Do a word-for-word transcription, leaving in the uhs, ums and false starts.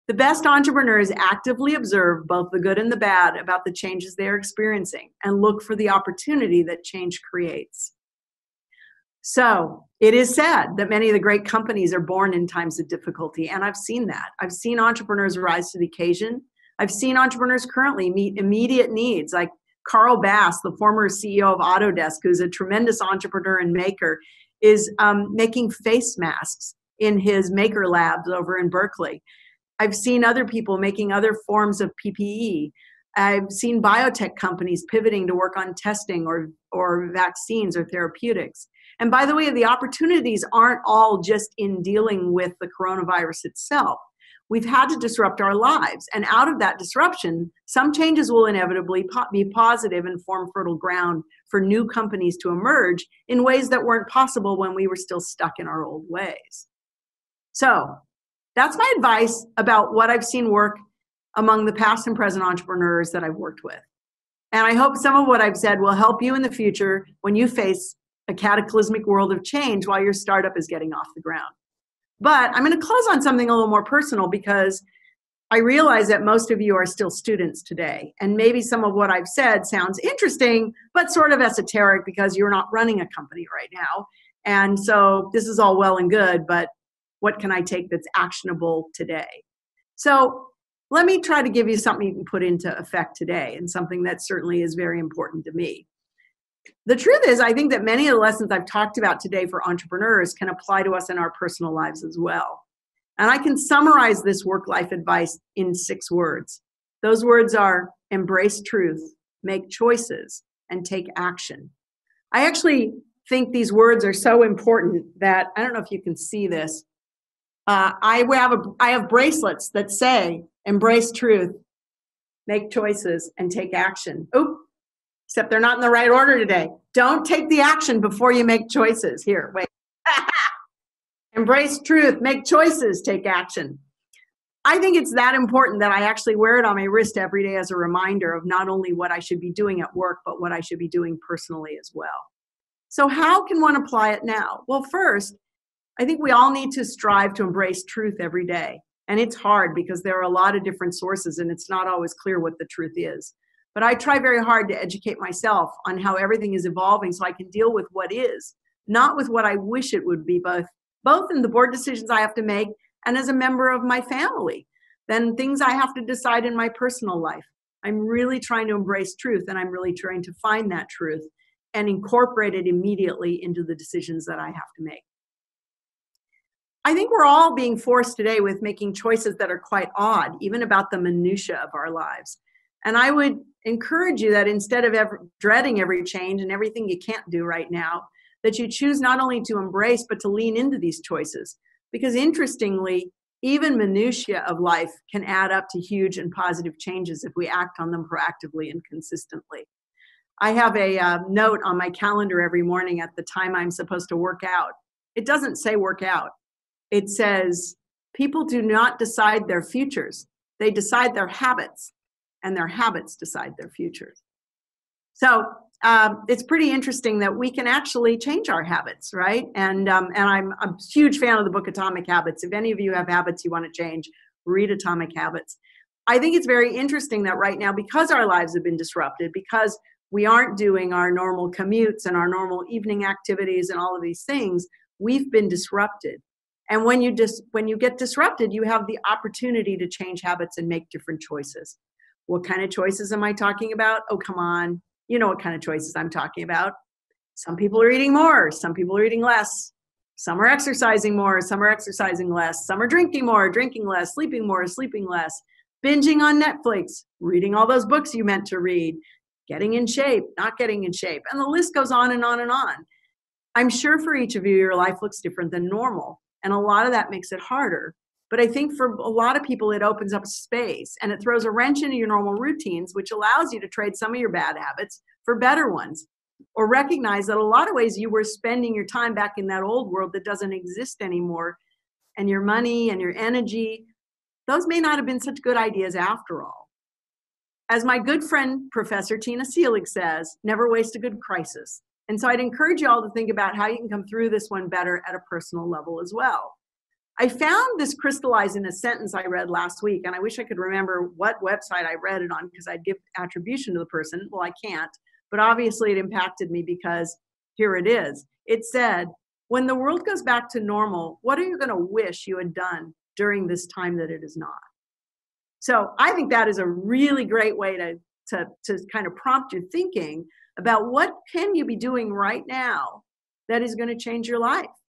The best entrepreneurs actively observe both the good and the bad about the changes they are experiencing and look for the opportunity that change creates. So it is sad that many of the great companies are born in times of difficulty, and I've seen that. I've seen entrepreneurs rise to the occasion. I've seen entrepreneurs currently meet immediate needs, like Carl Bass, the former C E O of Autodesk, who's a tremendous entrepreneur and maker, is um, making face masks in his maker labs over in Berkeley. I've seen other people making other forms of P P E. I've seen biotech companies pivoting to work on testing or, or vaccines or therapeutics. And by the way, the opportunities aren't all just in dealing with the coronavirus itself. We've had to disrupt our lives. And out of that disruption, some changes will inevitably po- be positive and form fertile ground for new companies to emerge in ways that weren't possible when we were still stuck in our old ways. So that's my advice about what I've seen work among the past and present entrepreneurs that I've worked with. And I hope some of what I've said will help you in the future when you face a cataclysmic world of change while your startup is getting off the ground. But I'm going to close on something a little more personal because I realize that most of you are still students today. And maybe some of what I've said sounds interesting, but sort of esoteric because you're not running a company right now. And so this is all well and good, but what can I take that's actionable today? So let me try to give you something you can put into effect today and something that certainly is very important to me. The truth is, I think that many of the lessons I've talked about today for entrepreneurs can apply to us in our personal lives as well. And I can summarize this work-life advice in six words. Those words are embrace truth, make choices, and take action. I actually think these words are so important that, I don't know if you can see this, Uh, I have a, I have bracelets that say, embrace truth, make choices, and take action. Oop, except they're not in the right order today. Don't take the action before you make choices. Here, wait. Embrace truth, make choices, take action. I think it's that important that I actually wear it on my wrist every day as a reminder of not only what I should be doing at work, but what I should be doing personally as well. So how can one apply it now? Well, first, I think we all need to strive to embrace truth every day. And it's hard because there are a lot of different sources and it's not always clear what the truth is. But I try very hard to educate myself on how everything is evolving so I can deal with what is, not with what I wish it would be, both, both in the board decisions I have to make and as a member of my family, then things I have to decide in my personal life. I'm really trying to embrace truth and I'm really trying to find that truth and incorporate it immediately into the decisions that I have to make. I think we're all being forced today with making choices that are quite odd, even about the minutia of our lives. And I would encourage you that instead of ever dreading every change and everything you can't do right now, that you choose not only to embrace, but to lean into these choices. Because interestingly, even minutia of life can add up to huge and positive changes if we act on them proactively and consistently. I have a uh, note on my calendar every morning at the time I'm supposed to work out. It doesn't say work out. It says, people do not decide their futures. They decide their habits, and their habits decide their futures. So um, it's pretty interesting that we can actually change our habits, right? And, um, and I'm, I'm a huge fan of the book Atomic Habits. If any of you have habits you want to change, read Atomic Habits. I think it's very interesting that right now, because our lives have been disrupted, because we aren't doing our normal commutes and our normal evening activities and all of these things, we've been disrupted. And when you dis- when you get disrupted, you have the opportunity to change habits and make different choices. What kind of choices am I talking about? Oh, come on. You know what kind of choices I'm talking about. Some people are eating more. Some people are eating less. Some are exercising more. Some are exercising less. Some are drinking more, drinking less, sleeping more, sleeping less, binging on Netflix, reading all those books you meant to read, getting in shape, not getting in shape. And the list goes on and on and on. I'm sure for each of you, your life looks different than normal. And a lot of that makes it harder. But I think for a lot of people, it opens up space and it throws a wrench into your normal routines, which allows you to trade some of your bad habits for better ones, or recognize that a lot of ways you were spending your time back in that old world that doesn't exist anymore, and your money and your energy, those may not have been such good ideas after all. As my good friend, Professor Tina Seelig says, never waste a good crisis. And so I'd encourage you all to think about how you can come through this one better at a personal level as well. I found this crystallized in a sentence I read last week, and I wish I could remember what website I read it on because I'd give attribution to the person. Well, I can't, but obviously it impacted me because here it is. It said, when the world goes back to normal, what are you going to wish you had done during this time that it is not? So I think that is a really great way to, to, to kind of prompt your thinking about what can you be doing right now that is going to change your life.